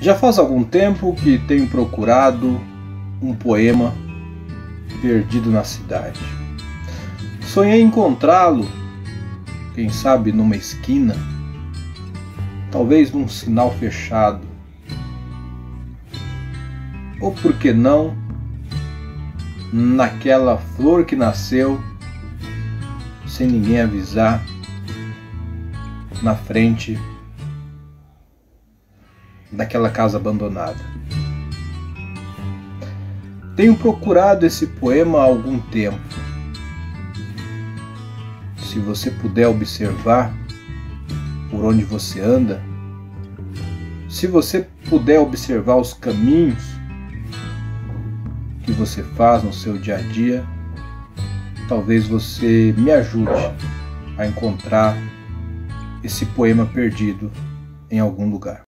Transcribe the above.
Já faz algum tempo que tenho procurado um poema perdido na cidade. Sonhei encontrá-lo, quem sabe numa esquina, talvez num sinal fechado, ou por que não, naquela flor que nasceu sem ninguém avisar, na frente daquela casa abandonada. Tenho procurado esse poema há algum tempo. Se você puder observar por onde você anda, se você puder observar os caminhos que você faz no seu dia a dia, talvez você me ajude a encontrar esse poema perdido em algum lugar.